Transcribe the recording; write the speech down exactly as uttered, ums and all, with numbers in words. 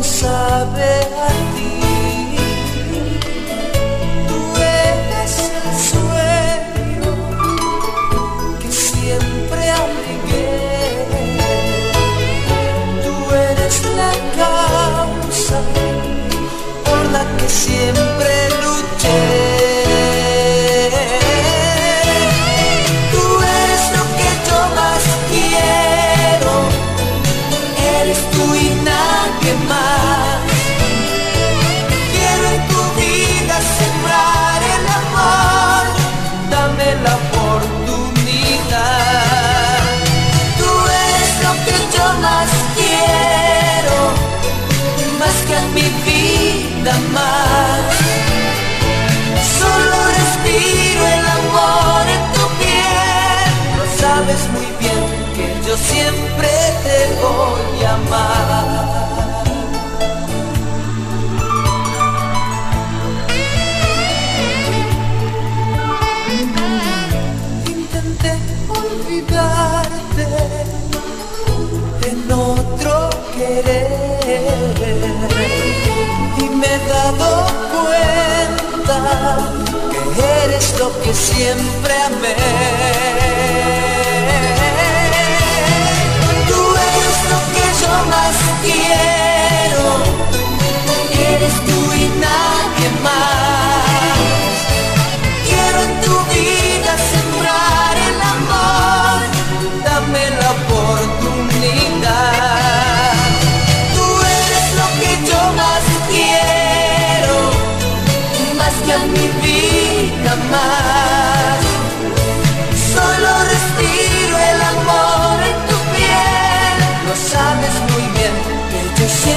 sabe a ti. Tú eres el sueño que siempre abrigué. Tú eres la causa por la que siempre luché. Tú eres lo que yo más quiero. Eres tú y nadie más. Quiero en tu vida sembrar el amor. Dame la oportunidad. Tú eres lo que yo más quiero, más que en mi vida más. Solo respiro el amor en tu piel. Lo sabes muy bien que yo siempre te voy a amar. Intenté olvidarte en otro querer y me he dado cuenta que eres lo que siempre amé. Tú eres lo que yo más quiero. Eres tú y nadie más. Quiero en tu vida sembrar el amor. Dame la oportunidad. Tú eres lo que yo más quiero, más que a mi vida más. Solo respiro el amor en tu piel. Lo sabes muy bien que yo siempre